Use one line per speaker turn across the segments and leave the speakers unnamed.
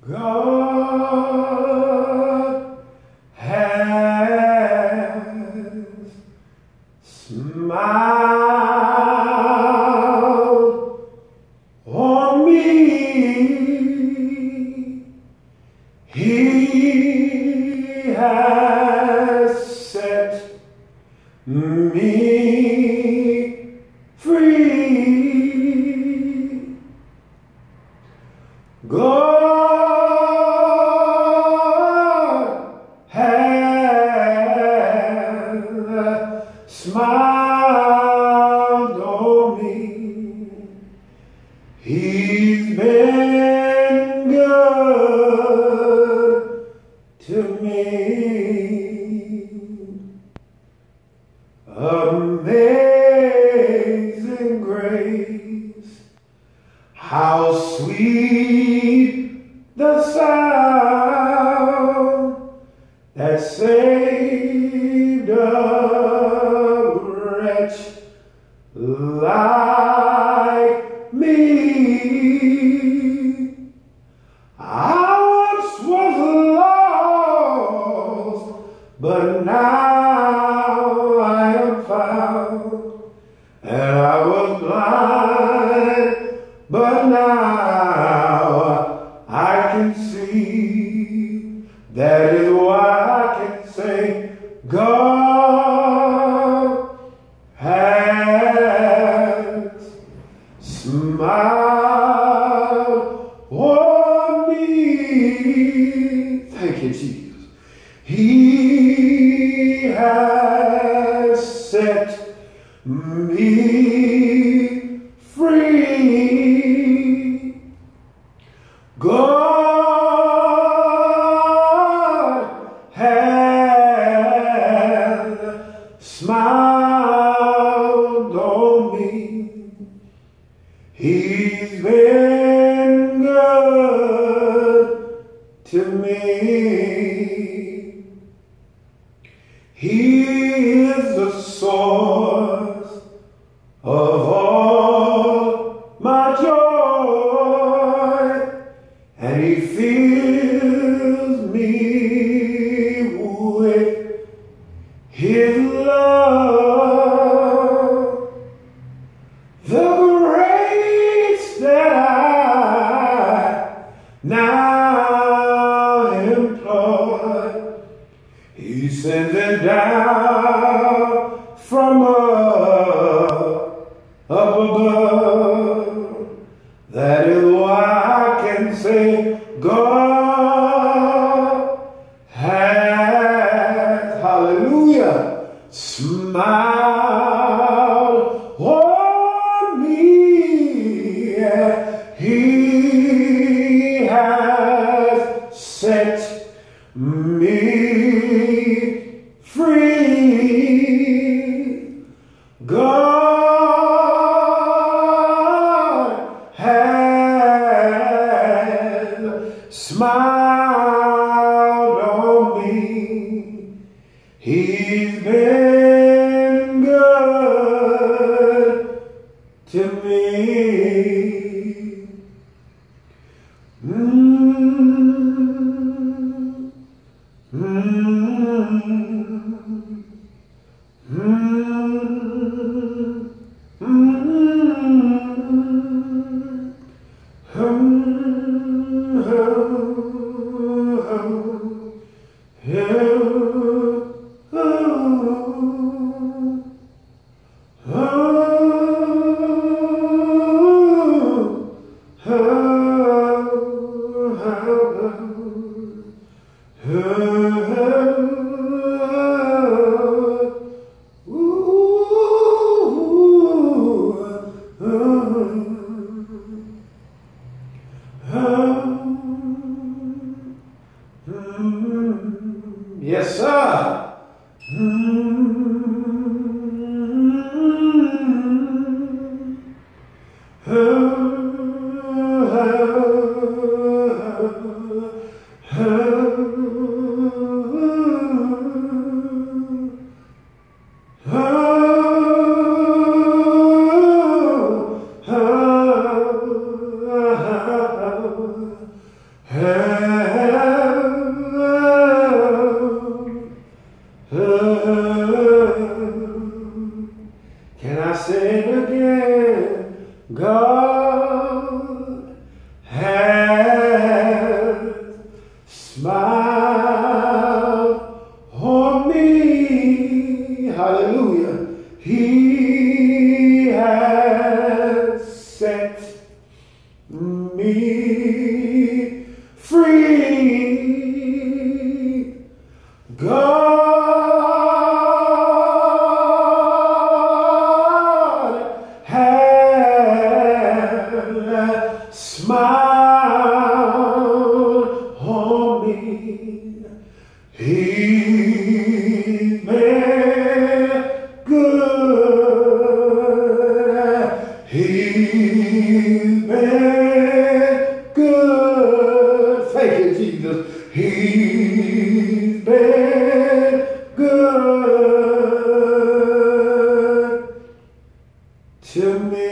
God has smiled on me. He has set me free. God has smiled on me. He's been good to me. Amazing grace, how sweet the sound that saved a wretch like me. I once was lost, but now I am found. And I was blind, but now I can see. That is why I can say, God has smiled on me. Thank you, Jesus. He has set me free. God has smiled on me. He's been good to me. He is the source of all my joy, and He fills me with His love. The grace that I now employ, He sends it down from up above. That is why I can say, God has, hallelujah, smiled on me. He has set me free. God has smiled on me. He's been good to me. Yes, sir. Hey. me free. God has smiled on me. He's been good. He's been good. Thank you, Jesus. He's been good to me.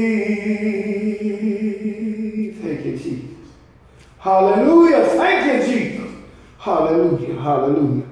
Thank you, Jesus. Hallelujah. Thank you, Jesus. Hallelujah. Hallelujah.